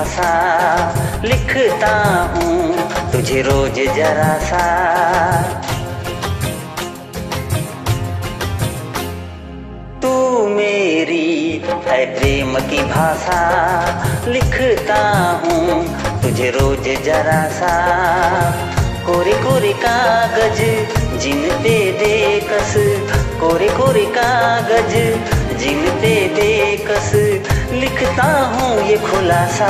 भाषा लिखता हूँ तुझे रोज जरा सा। तू मेरी है प्रेम की भाषा लिखता हूँ तुझे रोज जरा सा। कोरे कोरे कागज जिन पे बेकस, कोरे कोरे कागज जिन पे बेकस लिखता हूँ ये खुलासा।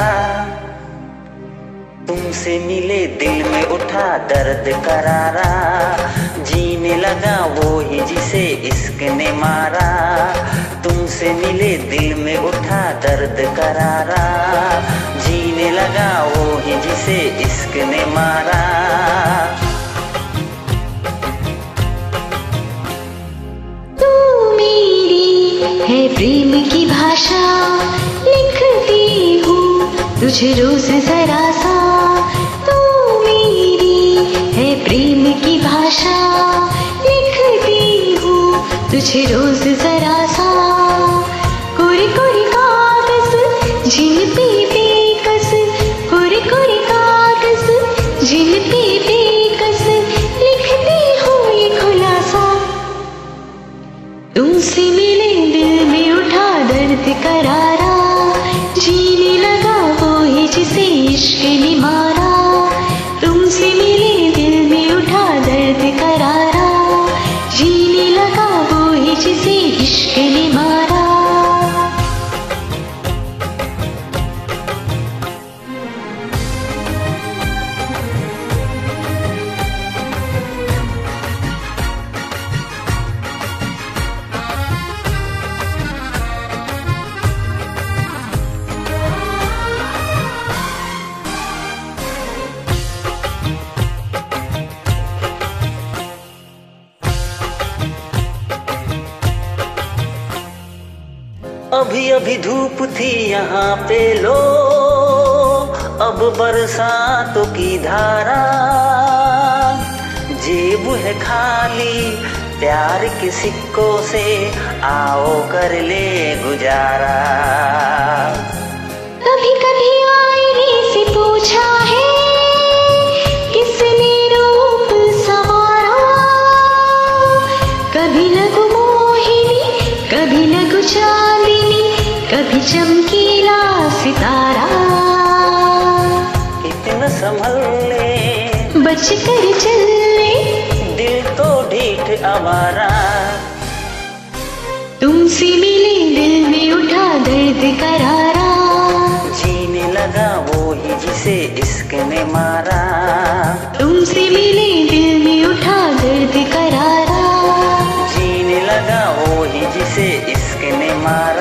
तुमसे मिले दिल में उठा दर्द करारा, जीने लगा वो ही जिसे इश्क ने मारा। तुमसे मिले दिल में उठा दर्द करारा, जीने लगा वो ही जिसे इश्क ने मारा। तू मेरी है प्रेम की भाषा लिखती हूँ तुझे रोज जरा सा। तू मेरी है प्रेम की भाषा लिखती हूँ तुझे रोज जरा सा। कोरे कोरे कागज जिन पे बेकस, कोरे कोरे कागज जिन पे बेकस लिखती हूँ ये खुलासा। तुमसे मिले दिल में उठा दर्द करारा, जीने लगा वो ही जिसे इश्क ने मारा। तुमसे मिले दिल में उठा दर्द करारा, जीने लगा वो ही जिसे इश्क ने मारा। अभी अभी धूप थी यहाँ पे लो, अब बरसातों की धारा। जेब है खाली प्यार के सिक्कों से, आओ कर ले गुजारा। कभी कभी आईने से पूछा है किसने रूप संवारा। कभी लगू मोहिनी, कभी लगू चांदनी, कभी चमकीला सितारा। कितना संभल ले बच कर चल ले, दिल तो ढीठ आवारा। तुमसे मिले दिल में उठा दर्द करारा, जीने लगा वो ही जिसे इश्क ने मारा। तुमसे मिले दिल में उठा दर्द करारा, जीने लगा वो ही जिसे इश्क ने मारा।